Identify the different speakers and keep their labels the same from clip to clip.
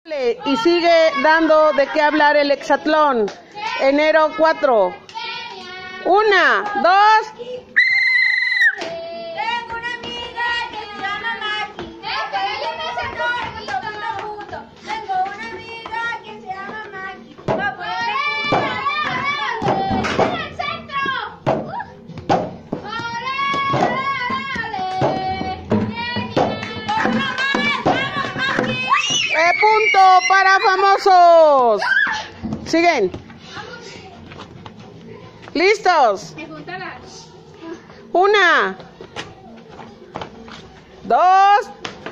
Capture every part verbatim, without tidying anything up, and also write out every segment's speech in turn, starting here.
Speaker 1: Y sigue dando de qué hablar el hexatlón. Enero cuatro. Una, dos.
Speaker 2: Tengo una amiga que se llama Maki. Tengo una amiga que se llama Maki. ¡En el centro!
Speaker 1: Eh, punto para famosos. Siguen. ¿Listos? Una, dos.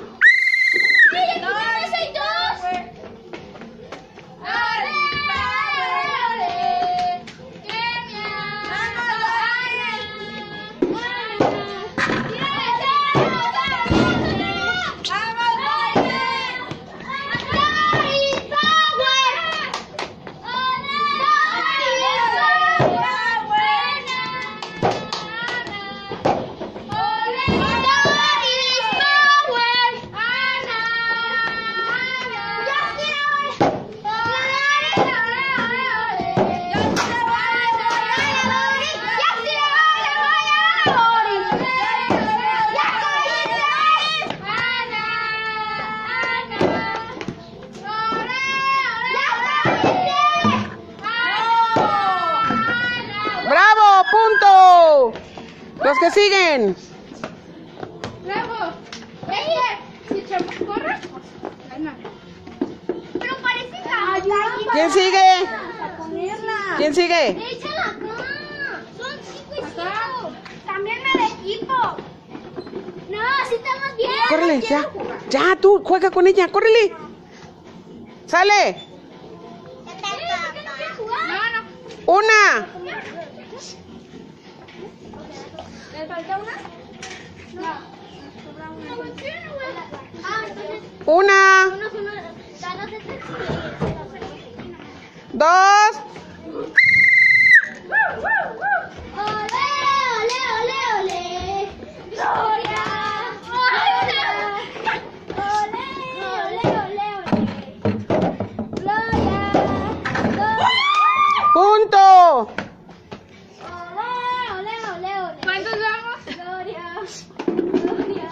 Speaker 1: ¡Bravo! ¡Punto! Los que siguen.
Speaker 2: Bravo. Si echamos corre, gana. Pero parece que...
Speaker 1: ¿Quién sigue?
Speaker 2: Para ponerla.
Speaker 1: ¿Quién sigue?
Speaker 2: Échala acá. Son cinco y cinco. Cámbiame de equipo. No, así estamos bien.
Speaker 1: Córrele,
Speaker 2: No
Speaker 1: ya.
Speaker 2: quiero jugar.
Speaker 1: Ya, tú, juega con ella, córrele. Sale.
Speaker 2: ¿Por qué no quieres jugar? No, no.
Speaker 1: Una,
Speaker 2: ¿Le falta una? No. Ah, entonces...
Speaker 1: una,
Speaker 2: Uno, uno, danos este.
Speaker 1: dos.
Speaker 2: ¡Ole, ole, ole, ole! ¡Gloria! ¡Ole, ole, ole, ole! ¡Gloria!
Speaker 1: Punto.
Speaker 2: ¡Ole, ole, ole, ole! ¿Cuántos vamos? ¡Gloria! ¡Gloria!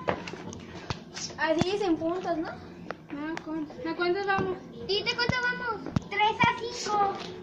Speaker 2: Así dicen puntos, ¿no? ¿A cuántos vamos? ¿Y te cuántos vamos? Tres a cinco.